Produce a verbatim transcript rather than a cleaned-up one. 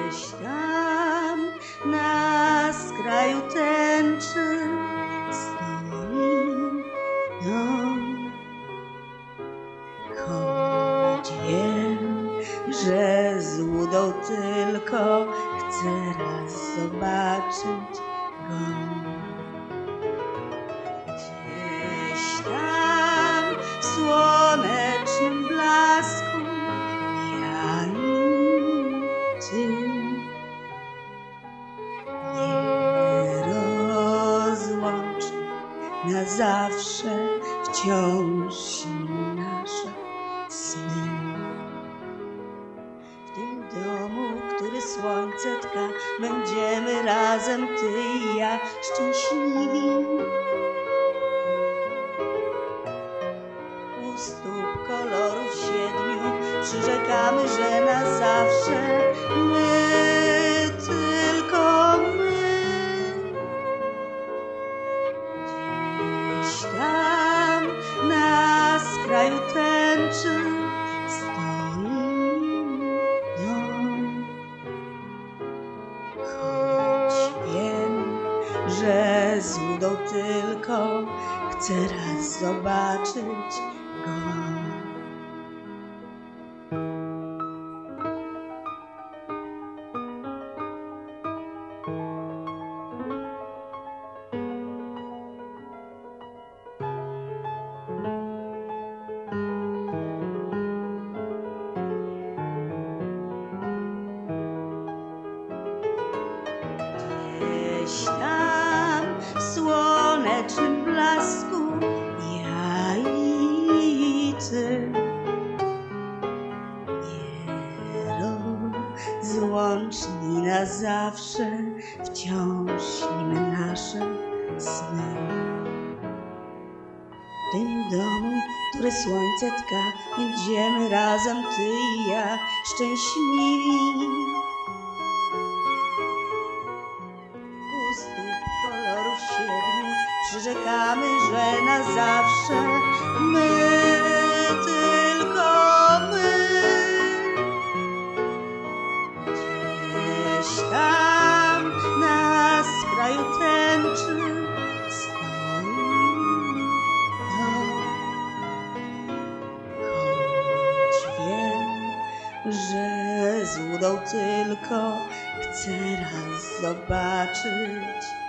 Gdzieś tam na skraju tęczy stoi dom, choć wiem, że złudą tylko chcę raz zobaczyć go. Gdzieś tam w słonecznym blasku ja i ty, nierozłącznie na zawsze wciąż śnią nasze sny. W tym domu, który słońce tka, będziemy razem ty i ja szczęśliwi. U stóp kolorów siedmiu przyrzekamy, że na zawsze my, tylko my. Gdzieś tam na skraju tęczy stoi dom, choć wiem, że złudą tylko chcę raz zobaczyć go. Gdzieś tam w słonecznym blasku ja i ty, nierozłączni na zawsze wciąż śnimy nasze sny. W tym domu, który słońce tka, będziemy razem ty i ja szczęśliwi. U stóp kolorów siedmiu przyrzekamy, że na zawsze my, tylko my. Gdzieś tam na skraju tęczy stoi dom, choć wiem, że złudą tylko chcę raz zobaczyć